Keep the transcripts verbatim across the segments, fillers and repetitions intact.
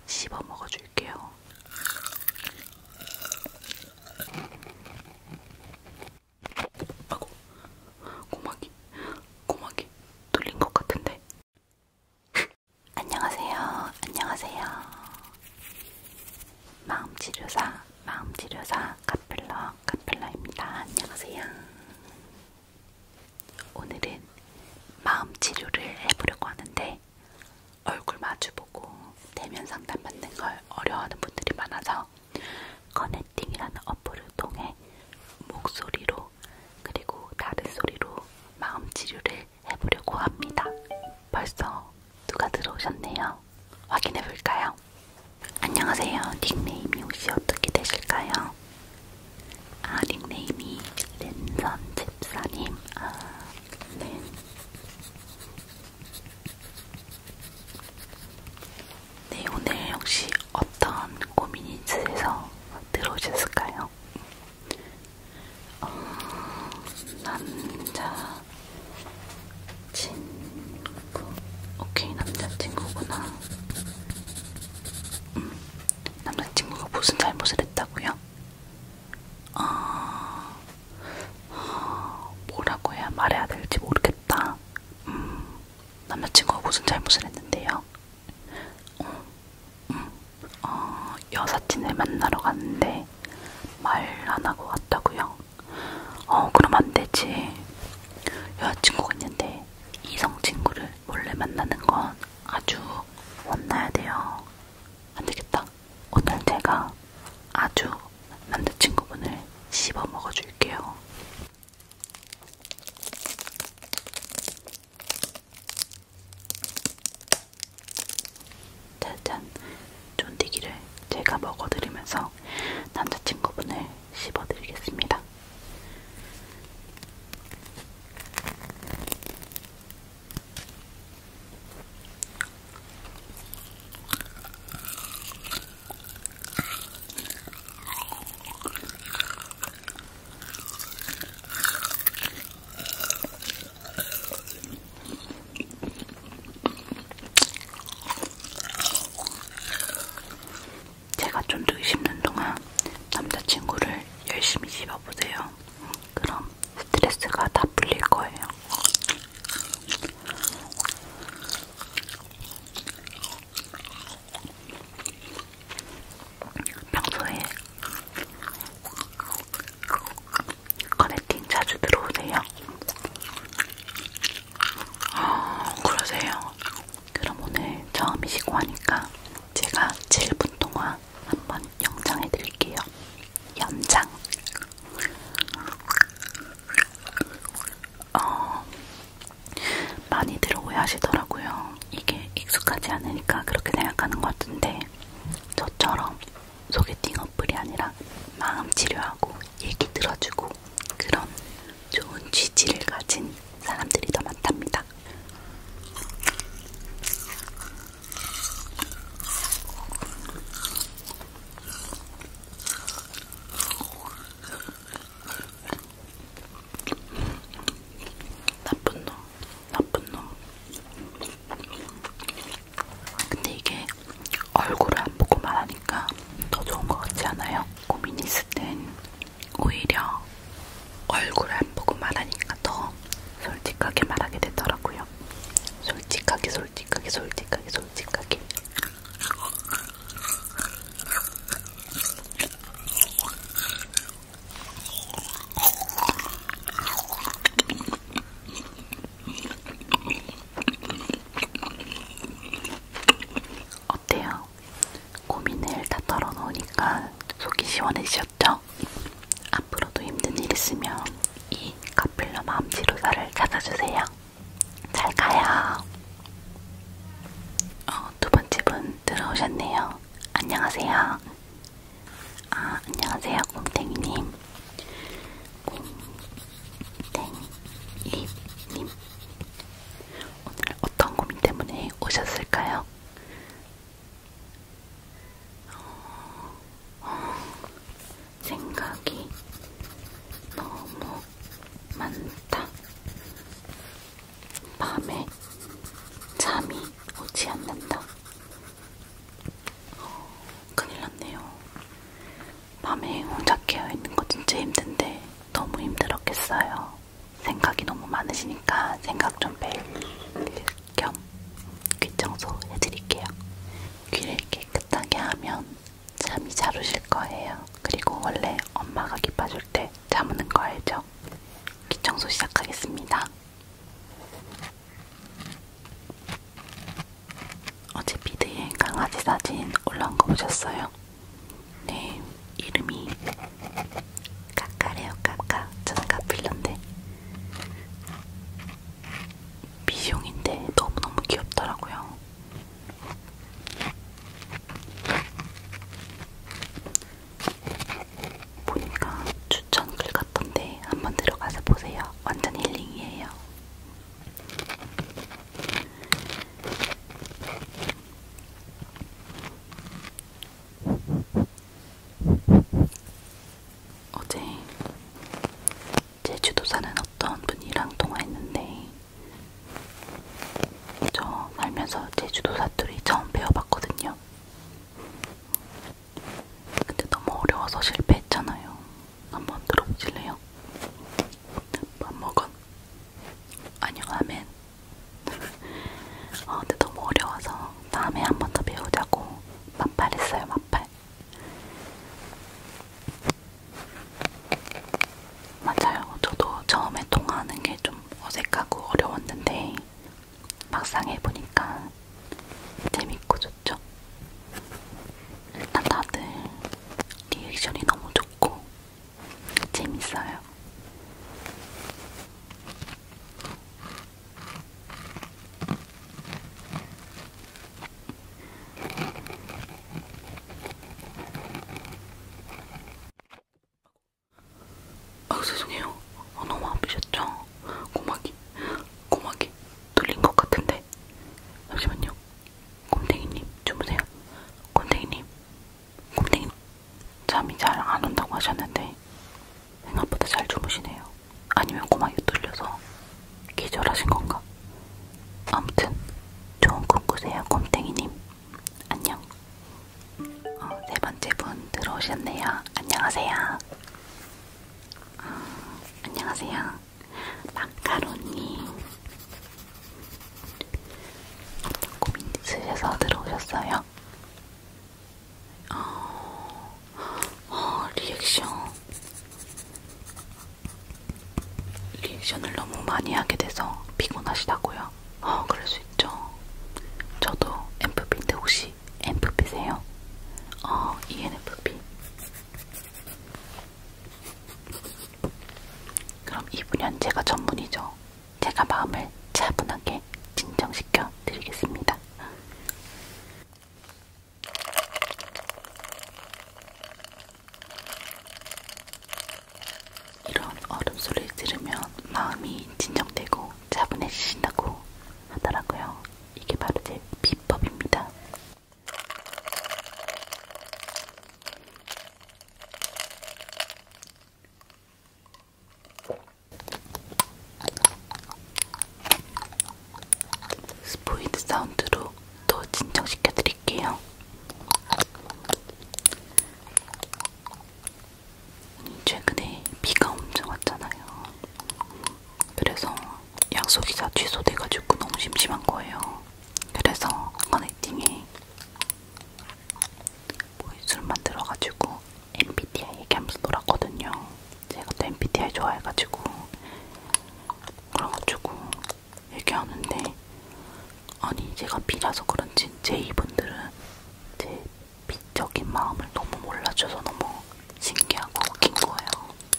씹어 먹어줄게요. 아이고, 고막이, 고막이 뚫린 것 같은데. 안녕하세요, 안녕하세요. 마음치료사, 마음치료사 카필러, 카필러입니다. 안녕하세요. 오늘은 마음치료를 해보려고 하는데 얼굴 마주보고 대면 상담 받는 걸 어려워하는 분들이 많아서 커넥팅이라는 어플을 통해 목소리로 그리고 다른 소리로 마음치료를 해보려고 합니다. 벌써 누가 들어오셨네요. 확인해볼까요? 안녕하세요. 닉네임이 혹시 어떻게 되실까요? 아, 닉네임이 랜선 집사님. 아, 네. 네, 오늘 혹시 어떤 고민이 있으셔서 들어오셨을까요? 어, 남자 친구. 오케이, 남자친구구나. 음, 남자친구가 무슨 잘못을 했다고요? 어, 어, 뭐라고 해야 말해야 될지 모르겠다. 음, 남자친구가 무슨 잘못을 했는데요? 어, 음, 어, 여사친을 만나러 갔는데 말 안 하고 갔다고요? 어, 그럼 안 되지. 여자친구가 있는데 이성 친구를 몰래 만나는 건 아주 혼나야 돼요. 안 되겠다. 오늘 제가 아주 남자친구분을 씹어 먹어줄게요. 짜잔, 쫀디기를 제가 먹어드리면서 남자친구분을 씹어드리겠습니다. 제가 쫀득이 씹는 동안 남자친구를 열심히 씹어보세요. 그럼 스트레스가 다 풀릴 거예요. 평소에 커넥팅 자주 들어오세요? 아, 그러세요? 그럼 오늘 처음이시고 하니까 제가 칠 분 동안 한번 영상해드릴게요. 연장. 어, 많이들 오해하시더라고요. 이게 익숙하지 않으니까 그렇게 생각하는 것 같은데 저처럼 소개팅 어플이 아니라 마음 치료하고 얘기 들어주고 그런 좋은 취지를 가진 사람들이 더 많답니다. 나쁜 놈, 나쁜 놈. 근데 이게 얼굴을 안 보고 말하니까 더 좋은 것 같지 않아요? 고민 있을 땐 오히려 얼굴을 안 보고 말하니까 더 솔직하게 말하게 되더라고요. 솔직하게, 솔직하게, 솔직하게, 솔직하게. 어때요? 고민을 다 털어놓으니까 속이 시원해지셨죠? 앞으로도 힘든 일 있으면 이 카필러 마음치료사를 찾아주세요. 잘 가요. 어, 두 번째 분 들어오셨네요. 안녕하세요. 아, 안녕하세요, 곰탱이님. 곰탱이님. 오늘 어떤 고민 때문에 오셨을까요? 어, 어, 생각이 너무 많다. 밤에 잠이 오지 않는다. 어, 밤에 혼자 깨어있는 거 진짜 힘든데 너무 힘들었겠어요. 생각이 너무 많으시니까 생각 좀 뺄 겸 귀 청소 해드릴게요. 귀를 깨끗하게 하면 잠이 잘 오실 거예요. 그리고 원래 엄마가 귀 빠줄 때 잠드는 거 알죠? 귀 청소 시작하겠습니다. 어제 피드에 강아지 사진 올라온 거 보셨어요? 네, 이름이 까까래요. 까까. 저는 까필런데 비숑인데 너무너무 귀엽더라고요. 보니까 추천 글 같던데 한번 들어가서 보세요. 완전 힐링이에요. 어제 제주도 사는 어떤 분이랑 통화했는데 저 살면서 제주도 사투리 처음 배워봤거든요. 근데 너무 어려워서 실패했잖아요. 한번 들어보실래요? 밥 먹은? 아니요, 아멘. 어, 근데 너무 어려워서 다음에 한 번 더 배우자고 만팔했어요, 만팔. 맞아요. 저도 처음에 통화하는 게 좀 어색하고 어려웠는데 막상 해보니까 재밌고 좋죠. 일단 다들 리액션이 너무 좋고 재밌어요. 아, 죄송해요. 어, 너무 아프셨죠? 고막이, 고막이 뚫린 것 같은데. 잠시만요. 곰탱이님, 주무세요. 곰탱이님, 곰탱이님. 잠이 잘 안 온다고 하셨는데 생각보다 잘 주무시네요. 아니면 고막이 뚫려서 기절하신 건가? 아무튼 좋은 꿈 꾸세요, 곰탱이님. 안녕. 어, 세 번째 분 들어오셨네요. 안녕하세요. 어, 안녕하세요. 마카로님. 어떤 고민 있으셔서 들어오셨어요? 어, 어, 리액션. 리액션을 너무 많이 하게 돼서 피곤하시다고요? 어, 그럴 수 있죠. 저도 엠에프피인데 혹시 엠에프피세요? 어, 이엔에프피. 그럼 이분은 제가 전문이죠. 제가 마음을 차분하게 진정시켜 드리겠습니다. 이런 얼음 소리를 들으면 마음이 진정되고 차분해지신다고 하더라고요. 이게 바로 제 비법입니다. 스포이드 사운드로 더 진정시켜 드릴게요. 최근에 비가 엄청 왔잖아요. 그래서 약속이 다 취소돼가지고 너무 심심한 거예요. 그래서 커넥팅에 보이스를 만들어가지고 엠비티아이 얘기하면서 놀았거든요. 제가 또 엠비티아이 좋아해가지고 그래가지고 얘기하는데 아니 제가 B라서 그런지 제이분들은 제 B적인 마음을 너무 몰라줘서 너무 신기하고 웃긴 거예요.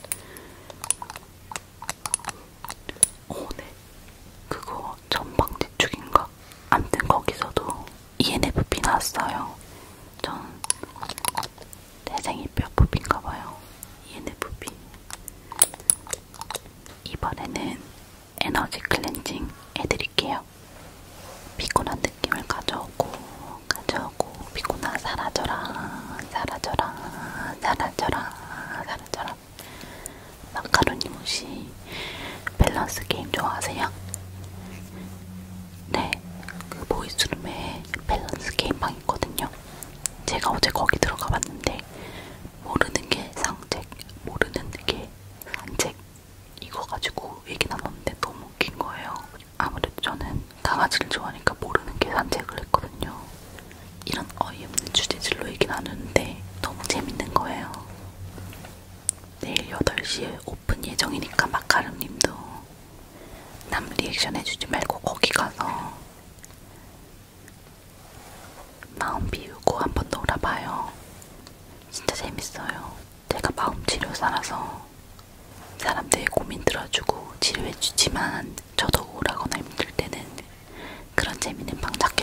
오, 네. 그거 전방지축인가? 암튼 거기서도 이엔에프피 나왔어요. 전 태생이뼈부인가봐요. 이엔에프피. 이번에는 에너지 클렌징 해드릴게요. 피곤한 느낌을 가져오고 가져오고 피곤한 사라져라 사라져라 사라져라 사라져라. 마카로님 혹시 밸런스 게임 좋아하세요? 네, 그 보이스룸에 밸런스 게임방 있거든요. 제가 어제 거기 들어가 봤는데 모르는 게 나누는데 너무 재밌는 거예요. 내일 여덟 시에 오픈 예정이니까 마카름님도 남 리액션 해주지 말고 거기 가서 마음 비우고 한번 놀아봐요. 진짜 재밌어요. 제가 마음치료사라서 사람들의 고민 들어주고 치료해주지만 저도 우울하거나 힘들 때는 그런 재밌는 방 찾기